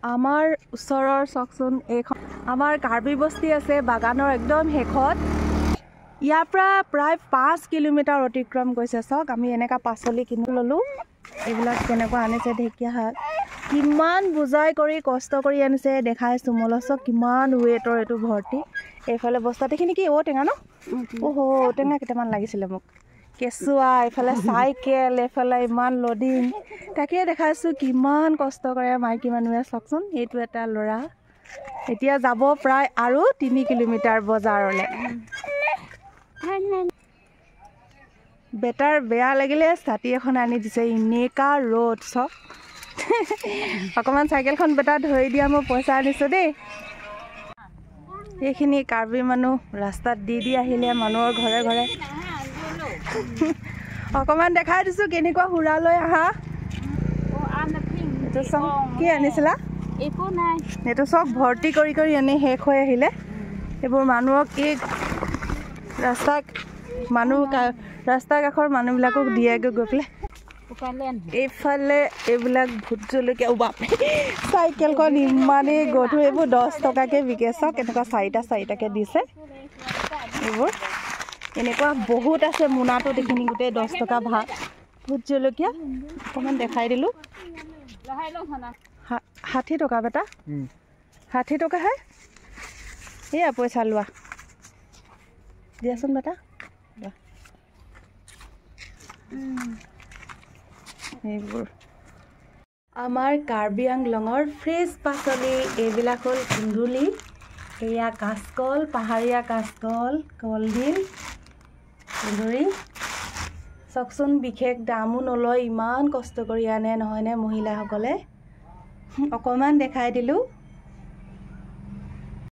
আমাৰ ওচৰৰ চকচোন এইখন আমাৰ কাৰ্বি বস্তি আছে বাগানৰ একদম শেষত ইয়াৰ পৰা প্ৰায় 5 কিলোমিটাৰ অতিক্ৰম কৰিছে চক আমি এনেকা পাচলি কিনি ললো এইবিলাক কেনেকুৱা আনিছে ঢেকিয়া শাক কিমান বুজাই কৰি কষ্ট কৰি আনিছে দেখাইছো মলচক কিমান ওয়েটৰ এটো ভৰ্তি এইফালে বস্তাটিখিনি কি ও টেঙা ন ওহো টেঙা কেটামান লাগিছিলে মোক কেঁচুৱা এইফালে চাইকেল এইফালে ইমান লোডিং তাকে দেখাইছো কিমান কষ্ট কৰে মাইকী মানুহে চকচোন এইটো এটা লৰা এতিয়া যাব প্ৰায় আৰু 3 কিলোমিটাৰ বজাৰলে বেটাৰ বেয়া লাগিলে ছাতি এখন আনি দিছে ইনেকা ৰোড চক অকমান চাইকেলখন বেটা ধৰি দিয়া মই পইচা আনিছো দেই এইখিনি কাৰ্বি মানুহ ৰাস্তাত দি আহিলে মানুহৰ ঘৰে ঘৰে অকমান দেখাই দিছো কেনেকুৱা হুৰা লৈ আহা এইটো চক কি আনিছিলা একো নাই এইটো চক ভৰ্তি কৰি কৰি এনে শেষ হৈ আহিলে এইবোৰ মানুহক এই ৰাস্তা কাষৰ মানুহবিলাকক দিয়েগৈ গৈ পেলাই এইফালে এইবিলাক ভোট জলকীয়া বাপৰে চাইকেলখন ইমানেই গধুৰ এইবোৰ 10 টকাকে বিকে চক এনেকুৱা 4টাকে দিছে এইবোৰ এনেকুৱা বহুত আছে মোনাটো দেখিনি গোটেই 10 টকা ভাগ ভোট জলকীয়া অকমান দেখাই দিলো 60 টকা বেটা 60 টকা হে এয়া পইচা লোৱা দিয়াচোন বেটা এইবোৰ আমাৰ কাৰ্বি আংলঙৰ ফ্ৰেছ পাচলি এইবিলাক হ'ল কুন্দুলি এয়া কাচকল পাহাৰীয়া কাচকল কলডিল কুন্দুৰি চকচোন বিশেষ দামো নলয় ইমান কষ্ট কৰি আনে নহয়নে মহিলাসকলে অকমান দেখাই দিলো